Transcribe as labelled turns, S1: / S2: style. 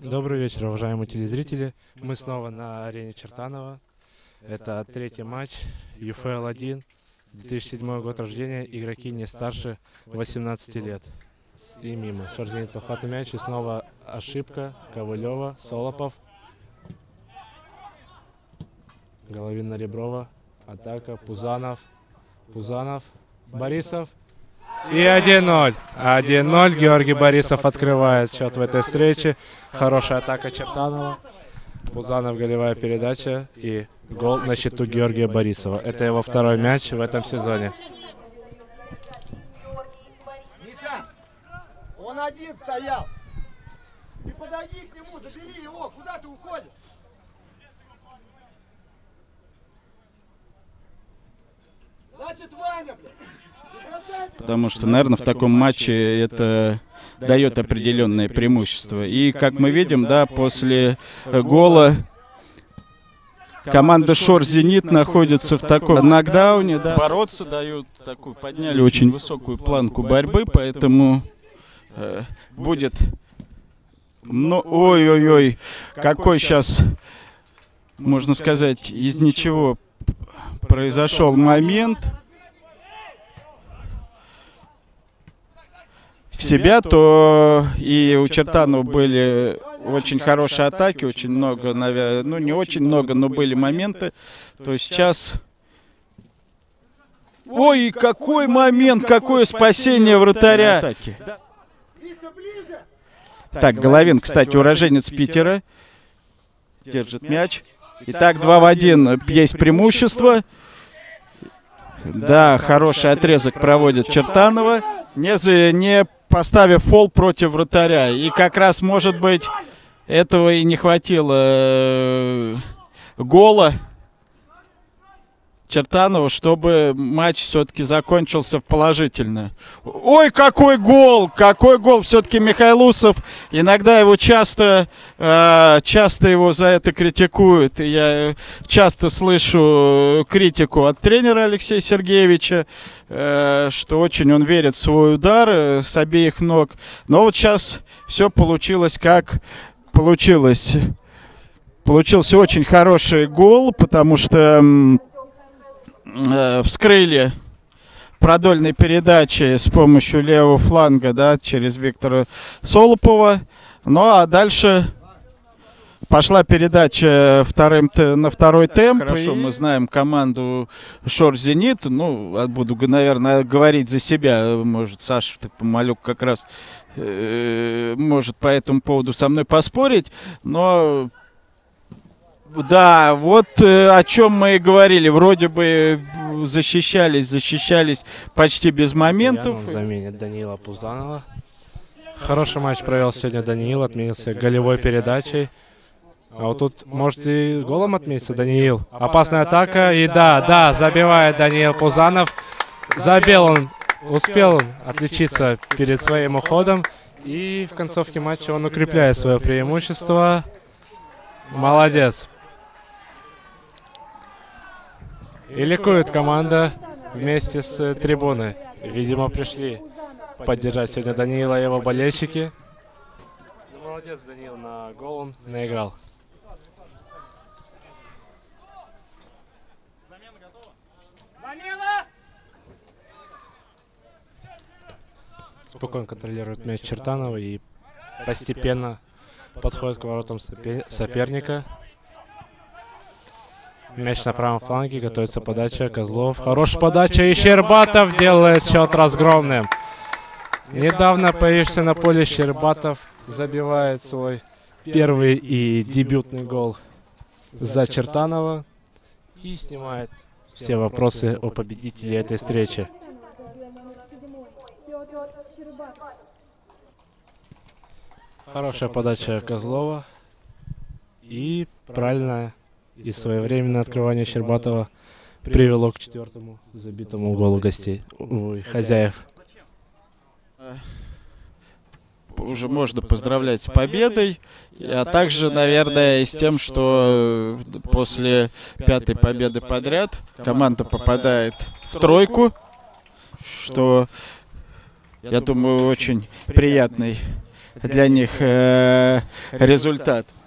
S1: Добрый вечер, уважаемые телезрители. Мы снова на арене Чертанова. Это третий матч ЮФЛ-1, 2007 год рождения, игроки не старше 18 лет. И мимо. Шорзенит подхватывает мяч, и снова ошибка. Ковылева, Солопов. Головин на Реброва. Атака, Пузанов. Борисов. И 1-0. 1-0. Георгий Борисов открывает счет в этой встрече. Хорошая атака Чертанова. Пузанов, голевая передача. И гол на счету Георгия Борисова. Это его второй мяч в этом сезоне.
S2: Миша, он один стоял. Ты подойди к нему, забери его. Куда ты уходишь? Значит, Ваня, блядь.
S3: Потому что, наверное, в таком матче это дает определенное преимущество. И, как мы видим, да, после гола команда Шор-Зенит находится в таком нокдауне, да, бороться дают, такую, подняли очень высокую планку борьбы, поэтому будет... Ну, ой-ой-ой, какой сейчас, можно сказать, из ничего произошел момент. В себя, то и у Чертанова были очень хорошие атаки, очень много, наверное, ну не очень много, но были моменты. То сейчас... Ой, какой момент, какое спасение вратаря! Так, Головин, кстати, уроженец Питера, держит мяч. Итак, 2 в 1, есть преимущество. Да, хороший отрезок проводит Чертанова, не поставив фол против вратаря. И как раз, может быть, этого и не хватило гола Чертанова, чтобы матч все-таки закончился положительно. Ой, какой гол! Какой гол! Все-таки Михайлусов, иногда его часто его за это критикуют. И я часто слышу критику от тренера Алексея Сергеевича, что очень он верит в свой удар с обеих ног. Но вот сейчас все получилось как получилось. Получился очень хороший гол, потому что вскрыли продольной передачи с помощью левого фланга, да, через Виктора Солопова. Ну а дальше пошла передача на второй темп. Хорошо, мы знаем команду Шор-Зенит. Ну, буду, наверное, говорить за себя. Может, Саша Малюк как раз может по этому поводу со мной поспорить. Но... Да, вот о чем мы и говорили. Вроде бы защищались почти без моментов.
S1: Заменит Даниила Пузанова. Хороший матч провел сегодня Даниил, отметился голевой передачей. А вот тут может и голом отметиться Даниил. Опасная атака. И да, забивает Даниил Пузанов. Успел отличиться перед своим уходом. И в концовке матча он укрепляет свое преимущество. Молодец. И ликует команда вместе с трибуной. Видимо, пришли поддержать сегодня Даниила и его болельщики. Ну, молодец, Даниил, на гол он наиграл. Спокойно контролирует мяч Чертанова и постепенно подходит к воротам соперника. Мяч на правом фланге, готовится подача, Козлов. Хорошая подача, и Щербатов делает счет разгромным. Недавно появившийся на поле Щербатов забивает свой первый и дебютный гол за Чертанова и снимает все вопросы о победителе этой встречи. Хорошая подача Козлова и правильная и своевременное открывание Щербатова привело к 4-му забитому голу хозяев.
S3: Уже можно поздравлять с победой, а также, наверное, и с тем, что после 5-й победы подряд команда попадает в тройку, что, я думаю, очень приятный для них результат.